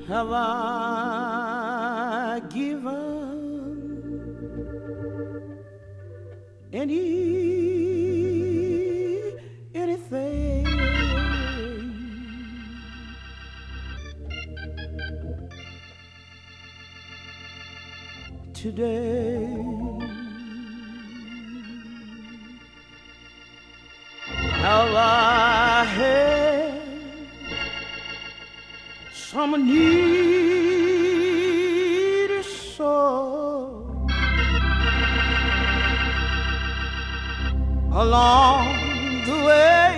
have I given anything today? Have I had some needy soul along the way?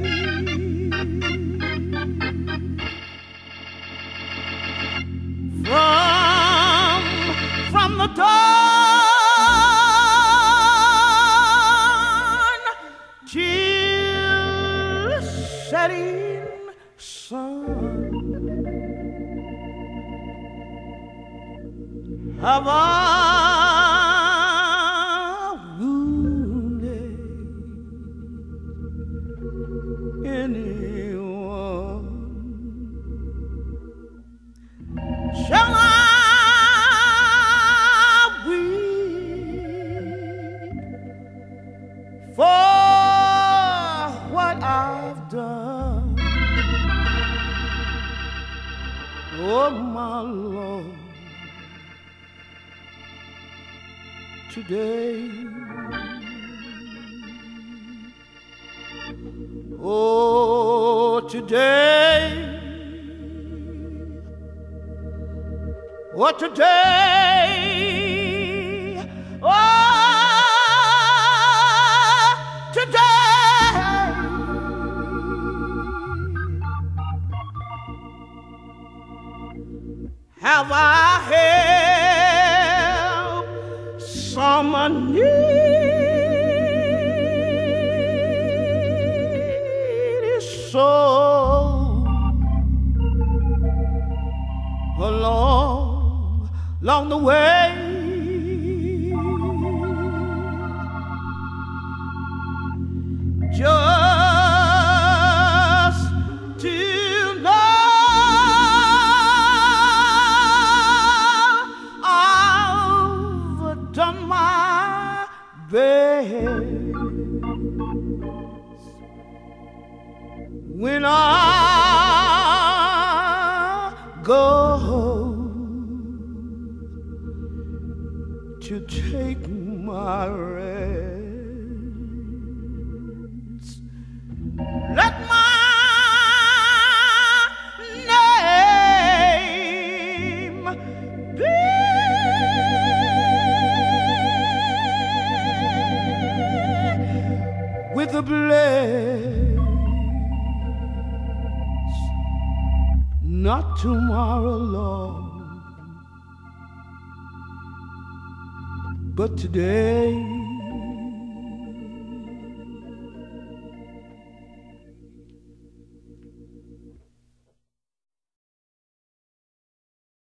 From the dawn till the setting sun, have I wounded anyone? Shall I weep for what I've done? Oh, my Lord, today. Oh, today. Oh, today. Oh, today. Have I helped someone needy soul along the way? Just to know I've done my best when I go to take my rest. Let my name be with the blessed, not tomorrow, Lord, but today.